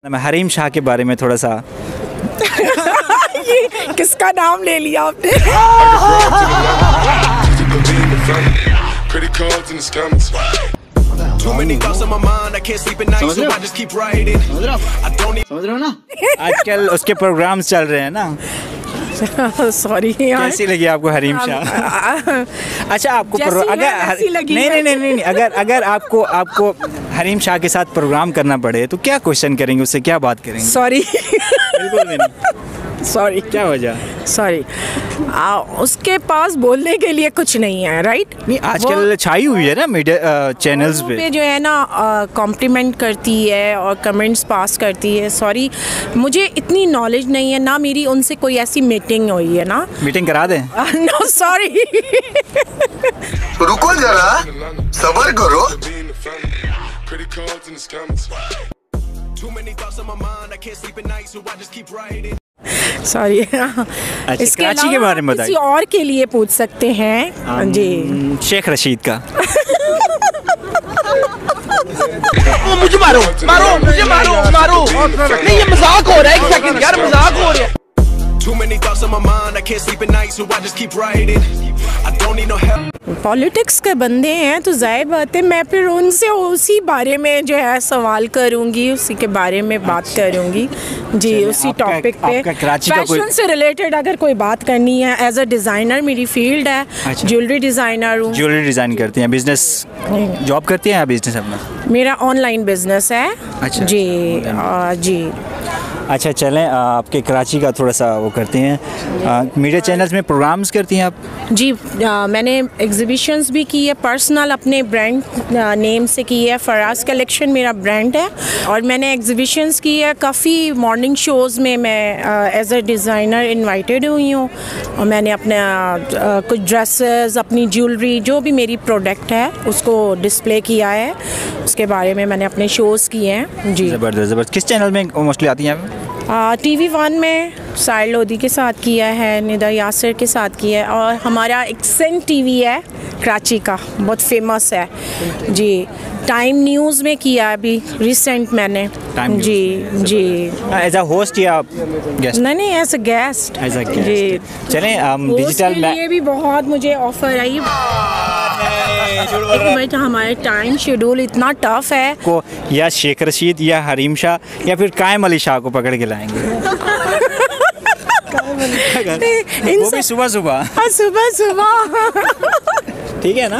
मैं हरीम शाह के बारे में थोड़ा सा ये किसका नाम ले लिया आपने? समझ रहे हो ना? आजकल उसके प्रोग्राम्स चल रहे हैं ना। सॉरी यार, कैसी लगी आपको हरीम शाह? अच्छा आपको नहीं, अगर आपको हरीम शाह के साथ प्रोग्राम करना पड़े तो क्या क्वेश्चन करेंगे, उससे क्या बात करेंगे? सॉरी बिल्कुल भी नहीं। सॉरी, क्या वजह? सॉरी, उसके पास बोलने के लिए कुछ नहीं है, राइट? नहीं, आजकल छाई हुई है ना मीडिया चैनल्स पे जो है ना, कॉम्प्लीमेंट करती है और कमेंट्स पास करती है। सॉरी, मुझे इतनी नॉलेज नहीं है ना, मेरी उनसे कोई ऐसी मीटिंग हुई है ना। मीटिंग करा दें? No sorry. रुको जरा, सब्र करो। सॉरी। अच्छा, इसके कराची के बारे में बताइए। किसी और के लिए पूछ सकते हैं जी। शेख रशीद का। मुझे मारो मुझे मारो नहीं, ये मजाक हो रहा है। एक सेकंड यार, मजाक हो रहा है। पॉलिटिक्स के बंदे हैं तो जाहिर बात है मैं फिर उनसे उसी बारे में जो है सवाल करूंगी, उसी के बारे में बात करूंगी जी। उसी टॉपिक पे फैशन से रिलेटेड अगर कोई बात करनी है। एज अ डिज़ाइनर मेरी फील्ड है। अच्छा। ज्वेलरी डिज़ाइनर हूँ। ज्वेलरी डिज़ाइन करती हैं? बिजनेस जॉब करती हैं या बिजनेस अपना? मेरा ऑनलाइन बिजनेस है। अच्छा। जी जी। अच्छा, चलें आपके कराची का थोड़ा सा वो करते हैं। मीडिया चैनल्स में प्रोग्राम्स करती हैं आप? जी, मैंने एग्जीबिशंस भी की है, पर्सनल अपने ब्रांड नेम से की है। फराज कलेक्शन मेरा ब्रांड है और मैंने एग्जीबिशंस की है। काफ़ी मॉर्निंग शोज़ में मैं एज अ डिज़ाइनर इनवाइटेड हुई हूँ और मैंने अपने कुछ ड्रेसेस, अपनी ज्वेलरी, जो भी मेरी प्रोडक्ट है उसको डिस्प्ले किया है। उसके बारे में मैंने अपने शोज़ किए हैं जी। ज़बरदस्त। किस चैनल में मोस्टली आती हैं? TV1 में साहिल लोधी के साथ किया है, निदा यासिर के साथ किया है और हमारा एक्सेंट टीवी है कराची का, बहुत फेमस है जी। टाइम न्यूज़ में किया अभी रिसेंट मैंने जी। एज अ होस्ट या गेस्ट? नहीं, एज अ गेस्ट जी। चलें डिजिटल ये भी बहुत मुझे ऑफर आई। हमारे टाइम शेड्यूल इतना टफ है को, या शेख रशीद या हरीम शाह या फिर कायम अली शाह को पकड़ के लाएंगे? वो भी सुबह सुबह। ठीक है ना?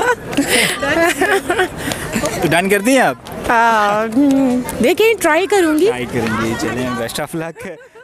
तो डन कर दिए आप? देखिए, ट्राई करूँगी। चलें, बेस्ट ऑफ लक।